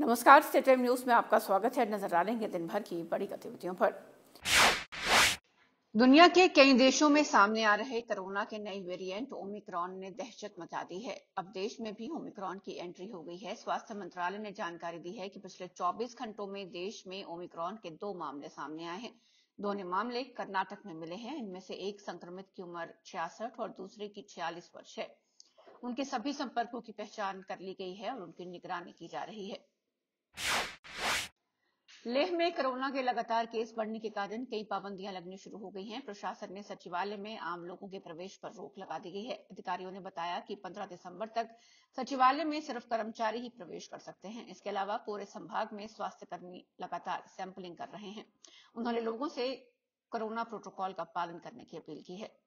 नमस्कार, state time news में आपका स्वागत है। नजर डालेंगे दिन भर की बड़ी गतिविधियों पर। दुनिया के कई देशों में सामने आ रहे कोरोना के नए वेरिएंट ओमिक्रॉन ने दहशत मचा दी है। अब देश में भी ओमिक्रॉन की एंट्री हो गई है। स्वास्थ्य मंत्रालय ने जानकारी दी है कि पिछले 24 घंटों में देश में ओमिक्रॉन के 2 मामले सामने आए हैं। दोनों मामले कर्नाटक में मिले हैं। इनमें से एक संक्रमित की उम्र 66 और दूसरे की 46 वर्ष है। उनके सभी संपर्कों की पहचान कर ली गई है और उनकी निगरानी की जा रही है। लेह में कोरोना के लगातार केस बढ़ने के कारण कई पाबंदियां लगनी शुरू हो गई हैं। प्रशासन ने सचिवालय में आम लोगों के प्रवेश पर रोक लगा दी गई है। अधिकारियों ने बताया कि 15 दिसंबर तक सचिवालय में सिर्फ कर्मचारी ही प्रवेश कर सकते हैं। इसके अलावा पूरे संभाग में स्वास्थ्यकर्मी लगातार सैंपलिंग कर रहे हैं। उन्होंने लोगों से कोरोना प्रोटोकॉल का पालन करने की अपील की है।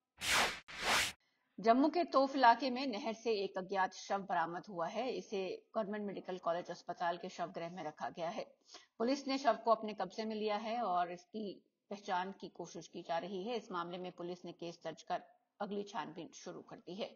जम्मू के तोफ इलाके में नहर से एक अज्ञात शव बरामद हुआ है। इसे गवर्नमेंट मेडिकल कॉलेज अस्पताल के शवगृह में रखा गया है। पुलिस ने शव को अपने कब्जे में लिया है और इसकी पहचान की कोशिश की जा रही है। इस मामले में पुलिस ने केस दर्ज कर अगली छानबीन शुरू कर दी है।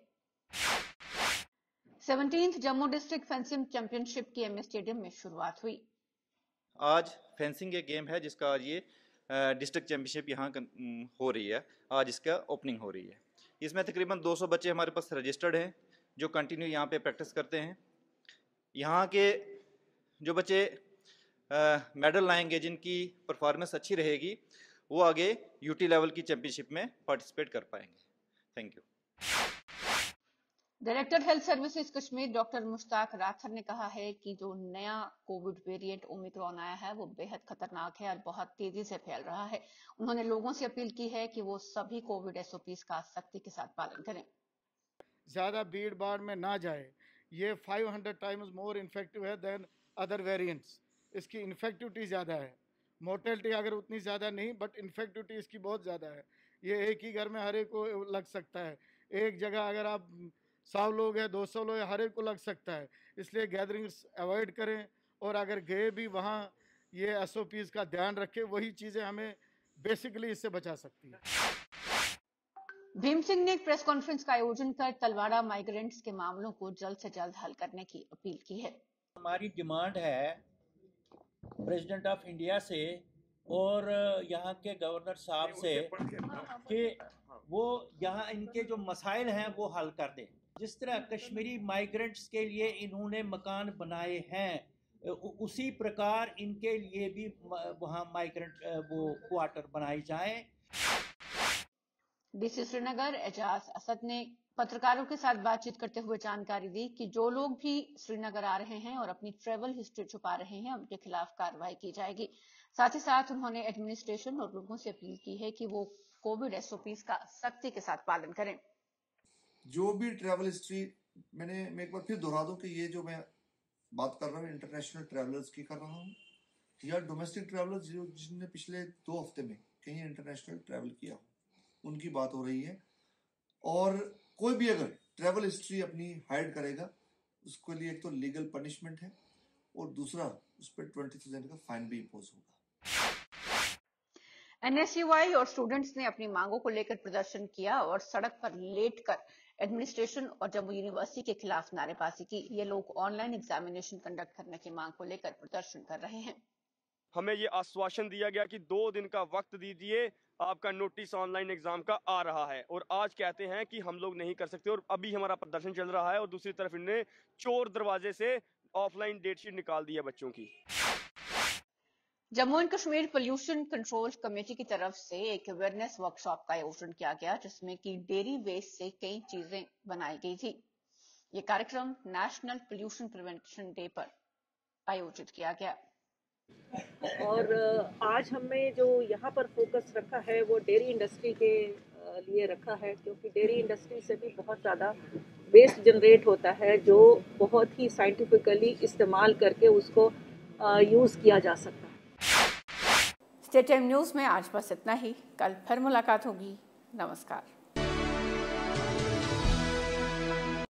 17th Jammu district fencing championship की एमए स्टेडियम में शुरुआत हुई। आज फेंसिंग एक गेम है जिसका आज ये डिस्ट्रिक्ट चैंपियनशिप यहाँ हो रही है। आज इसका ओपनिंग हो रही है। इसमें तकरीबन 200 बच्चे हमारे पास रजिस्टर्ड हैं जो कंटिन्यू यहाँ पे प्रैक्टिस करते हैं। यहाँ के जो बच्चे मेडल लाएंगे, जिनकी परफॉर्मेंस अच्छी रहेगी, वो आगे यूटी लेवल की चैंपियनशिप में पार्टिसिपेट कर पाएंगे। Thank you. Director health services Kashmir doctor Mushtaq Rather ने कहा है कि जो नया कोविड वेरिएंट ओमिक्रॉन आया है वो बेहद खतरनाक है और बहुत तेजी से फैल रहा है। उन्होंने लोगों से अपील की है कि वो सभी कोविड एसओपीज का सख्ती के साथ पालन करें। ज़्यादा भीड़ भाड़ में ना जाए। ये 500 टाइम्स मोर इन्फेक्टिव है देन अदर वेरिएंट्स। इसकी इन्फेक्टिविटी ज़्यादा है। मोर्टेलिटी अगर उतनी ज़्यादा नहीं, बट इन्फेक्टिविटी इसकी बहुत ज़्यादा है। ये एक ही घर में हर एक को लग सकता है। एक जगह अगर आप 100 लोग हैं, 200 लोग हैं, हर एक को लग सकता है। इसलिए गैदरिंग्स अवॉइड करें और अगर गए भी वहाँ ये एसओपीज़ का ध्यान रखें। वही चीज़ें हमें बेसिकली इससे बचा सकती है। भीम सिंह ने एक प्रेस कॉन्फ्रेंस का आयोजन कर तलवाड़ा माइग्रेंट्स के मामलों को जल्द से जल्द हल करने की अपील की है। हमारी डिमांड है प्रेसिडेंट ऑफ इंडिया से और यहाँ के गवर्नर साहब से कि वो यहाँ इनके जो मसाइल हैं वो हल कर दें। जिस तरह कश्मीरी माइग्रेंट्स के लिए इन्होंने मकान बनाए हैं, उसी प्रकार इनके लिए भी वहाँ माइग्रेंट वो क्वार्टर बनाए जाएं। डीसी श्रीनगर एजाज असद ने पत्रकारों के साथ बातचीत करते हुए जानकारी दी कि जो लोग भी श्रीनगर आ रहे हैं और अपनी ट्रेवल हिस्ट्री छुपा रहे हैं, उनके खिलाफ कार्रवाई की जाएगी। साथ ही साथ उन्होंने एडमिनिस्ट्रेशन और लोगों से अपील की है कि वो कोविड एसओपीज का सख्ती के साथ पालन करें। जो भी ट्रैवल हिस्ट्री, मैं एक बार फिर दोहरा दूं कि ये जो मैं बात कर रहा हूँ इंटरनेशनल ट्रैवलर्स की कर रहा हूँ या डोमेस्टिक ट्रैवलर्स जिसने पिछले 2 हफ्ते में कहीं इंटरनेशनल ट्रैवल किया, उनकी बात हो रही है। और कोई भी अगर ट्रैवल हिस्ट्री अपनी हाइड करेगा, उसके लिए एक तो लीगल पनिशमेंट है और दूसरा उस पर 20,000 का फाइन भी इम्पोज होगा। एनएसयूआई और स्टूडेंट्स ने अपनी मांगों को लेकर प्रदर्शन किया और सड़क पर लेटकर एडमिनिस्ट्रेशन और जम्मू यूनिवर्सिटी के खिलाफ नारेबाजी की। ये लोग ऑनलाइन एग्जामिनेशन कंडक्ट करने की मांग को लेकर प्रदर्शन कर रहे हैं। हमें ये आश्वासन दिया गया कि 2 दिन का वक्त दीजिए, आपका नोटिस ऑनलाइन एग्जाम का आ रहा है, और आज कहते हैं कि हम लोग नहीं कर सकते। और अभी हमारा प्रदर्शन चल रहा है और दूसरी तरफ इन्होंने चोर दरवाजे से ऑफलाइन डेटशीट निकाल दी है बच्चों की। Jammu and Kashmir pollution control committee की तरफ से एक अवेयरनेस वर्कशॉप का आयोजन किया गया, जिसमें कि डेयरी वेस्ट से कई चीजें बनाई गई थी। ये कार्यक्रम नेशनल पोल्यूशन प्रिवेंशन डे पर आयोजित किया गया। और आज हमने जो यहाँ पर फोकस रखा है वो डेयरी इंडस्ट्री के लिए रखा है, क्योंकि डेयरी इंडस्ट्री से भी बहुत ज़्यादा वेस्ट जनरेट होता है जो बहुत ही साइंटिफिकली इस्तेमाल करके उसको यूज़ किया जा सकता है। स्टेट टाइम न्यूज़ में आज बस इतना ही। कल फिर मुलाकात होगी। नमस्कार।